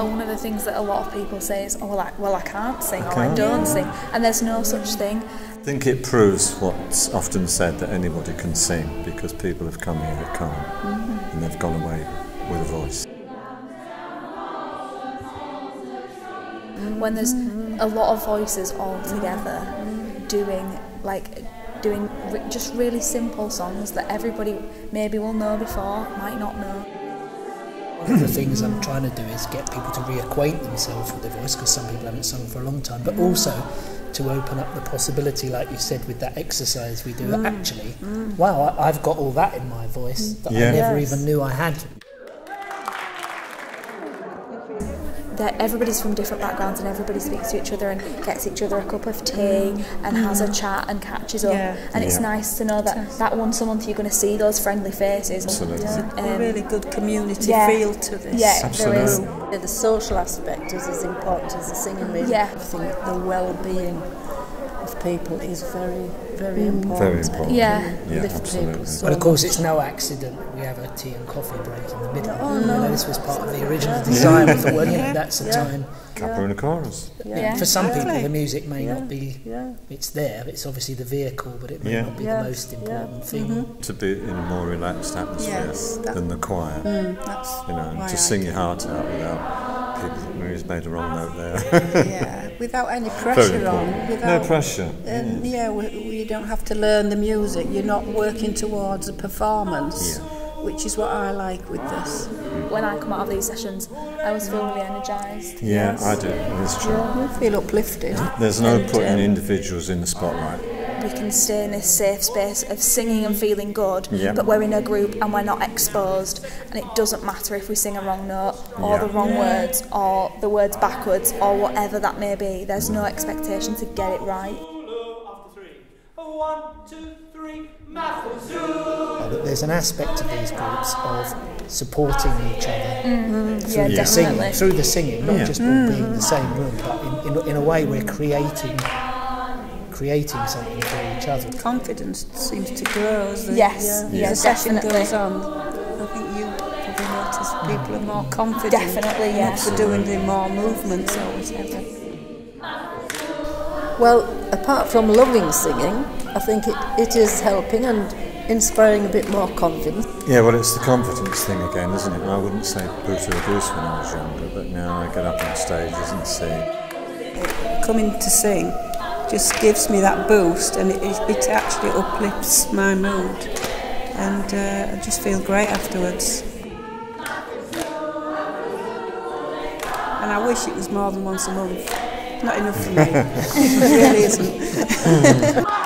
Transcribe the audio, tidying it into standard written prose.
one of the things that a lot of people say is, oh, well, I can't sing, or I don't sing, and there's no such thing. I think it proves what's often said, that anybody can sing, because people have come here that can't, and they've gone away with a voice. When there's a lot of voices all together doing just really simple songs that everybody maybe will know before, might not know. One of the things I'm trying to do is get people to reacquaint themselves with their voice, because some people haven't sung for a long time, but also to open up the possibility, like you said, with that exercise we do, actually, wow, I've got all that in my voice that I never even knew I had. That everybody's from different backgrounds and everybody speaks to each other and gets each other a cup of tea and has a chat and catches up, and it's nice to know that once a month you're going to see those friendly faces. Absolutely. A really good community feel to this. Yeah, absolutely. There is. The social aspect is as important as the singing, really. Yeah. I think the well-being of people is very, very important. Very important. Yeah. Lift absolutely. people so But of course, much. it's no accident that we have a tea and coffee break in the middle. Oh, no. You know, this was part of the original design. We thought, well, you know, that's the time. Cuppa A Chorus. For some people, the music may not be. It's there. It's obviously the vehicle, but it may not be the most important thing. To be in a more relaxed atmosphere than the choir. That's You know, and why to sing your heart out without people that Mary's made a wrong note there. without any pressure on. Without, no pressure. You don't have to learn the music. You're not working towards a performance, which is what I like with this. When I come out of these sessions, I always feel really energised. Yeah, I do. It's true. You feel uplifted. There's no putting individuals in the spotlight. We can stay in this safe space of singing and feeling good, but we're in a group and we're not exposed, and it doesn't matter if we sing a wrong note or the wrong words or the words backwards or whatever that may be. There's no expectation to get it right. 1, 2, 3, There's an aspect of these groups of supporting each other through the singing, not just all being in the same room, but in a way we're creating something for each other. Confidence seems to grow as the session goes on. I think you probably notice people are more confident. Definitely, yes. For doing the more movements or whatever. Well, apart from loving singing, I think it is helping and inspiring a bit more confidence. Yeah, well, it's the confidence thing again, isn't it? I wouldn't say boo to a goose when I was younger, but now I get up on stages and sing. Coming to sing just gives me that boost, and it actually uplifts my mood, and I just feel great afterwards. And I wish it was more than once a month. Not enough for me. It really isn't.